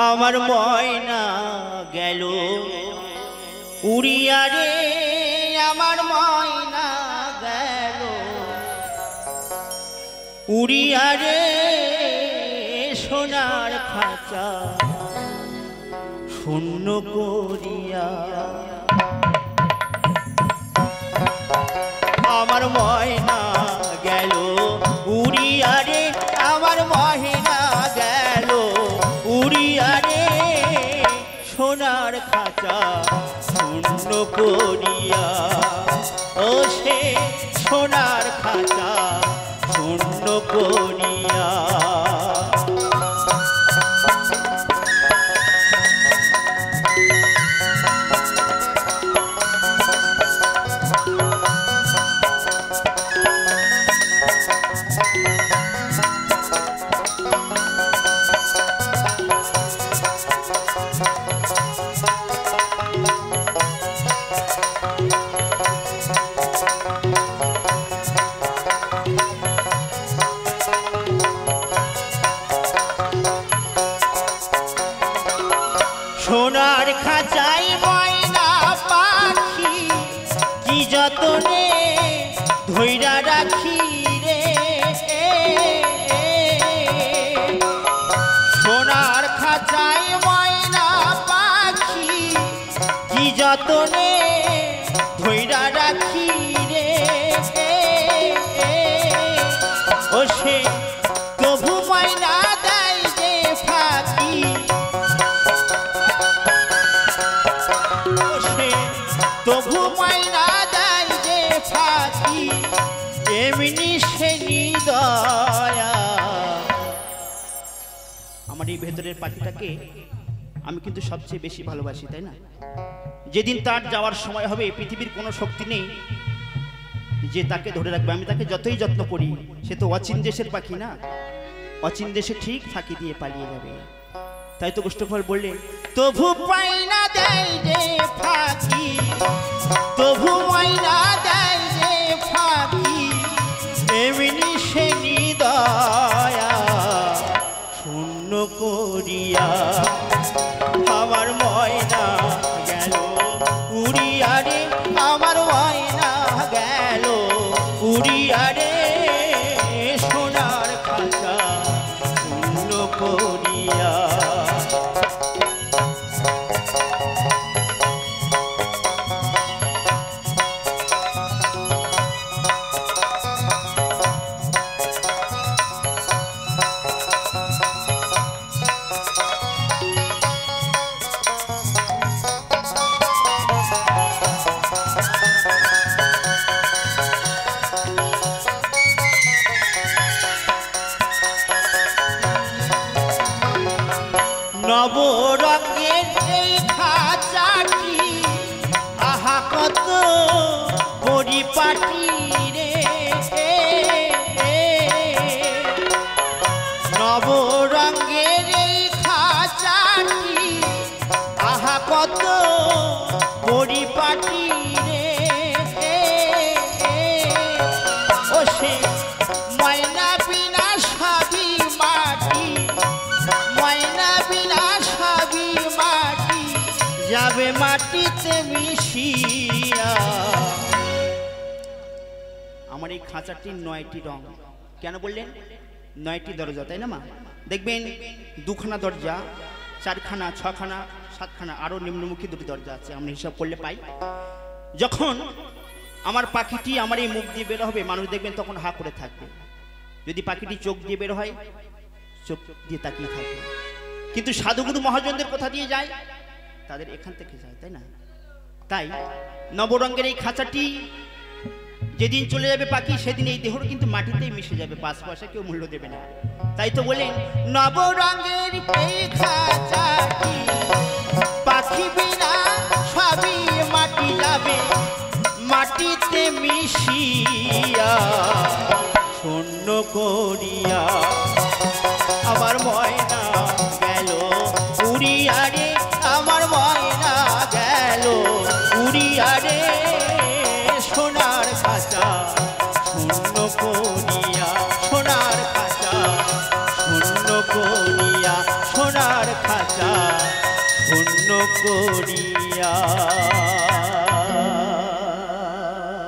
আমার ময়না গেল উড়িয়া রে, আমার ময়না গেল উড়িয়া রে, সোনার খাঁচা শূন্য করিয়া। আমার ময়না গেল উড়িয়া রে, আমার ময়না গেল উড়িয়া রে, সোনার খাঁচা শূন্য করিয়া। ও সে সোনার খাঁচা শূন্য করিয়া। সোনার খাঁচায় ময়না পাখি কি যতনে ধইরা রাখি রে, সোনার খাঁচায় ময়না পাখি কি যতনে ধইরা রাখি রে। ও সে তবু ময়না দেয় যে ফাঁকি, তবু ময়না দেয় যে ফাঁকি, এমনি সে নিদয়া। আমার এই ভেতরের পাখিটাকে আমি কিন্তু সবচেয়ে বেশি ভালোবাসি, তাই না? যেদিন তার যাওয়ার সময় হবে পৃথিবীর কোনো শক্তি নেই যে তাকে ধরে রাখবে। আমি তাকে যতই যত্ন করি, সে তো অচিন দেশের পাখি না, অচিন দেশে ঠিক ফাঁকি দিয়ে পালিয়ে যাবে। তাই তো গোষ্ঠফল বললেন, তবু ময়না দেয় যে ফাঁকি, তবু ময়না দেয় যে ফাঁকি, এমনি সে নিদয়া শূন্য করিয়া। আমার ময়না গেল উড়িয়া রে, আমার ময়না গেল উড়িয়া রে, সোনার খাঁচা শূন্য করিয়া। নবরঙের এই খাঁচাটি আহা কত পরিপাটি রে, নবরঙের এই খাঁচাটি আহা কত পরিপাটি রে। ও সে ময়না বিনা সবই মাটি, ময়না বিনা সবই মাটি, যাবে মাটিতে মিশিয়া। আমার এই খাঁচাটির 9টি রং। কেন বললেন? 9টি দরজা, তাই না মা? দেখবেন 2খানা দরজা, 4খানা, 6খানা, 7খানা, আরো নিম্নমুখী 2টি দরজা আছে। আমরা হিসাব করলে পাই। যখন আমার পাখিটি আমার এই মুখ দিয়ে বের হবে, মানুষ দেখবেন তখন হা করে থাকবে। যদি পাখিটি চোখ দিয়ে বের হয়, চোখ দিয়ে তাকিয়ে থাকবে। কিন্তু সাধুগুরু মহাজনদের কোথা দিয়ে যায়? তাদের এখান থেকে যায়, তাই না? তাই নবরঙের এই খাঁচাটি যেদিন চলে যাবে পাখি, সেদিন এই দেহর কিন্তু মাটিতেই মিশে যাবে, 5 পয়সা কেউ মূল্য দেবে না। তাই তো বলেন, নবরঙের এই খাঁচাটি পাখি বিনা সবই মাটি, যাবে মাটিতে মিশিয়া শূন্য করিয়া। আমার ময়না গেল উড়িয়া রে, আমার ময়না গেল উড়িয়া রে, সোনার খাঁচা শূন্য করিয়া, সোনার খাঁচা শূন্য করিয়া, সোনার খাঁচা করিয়া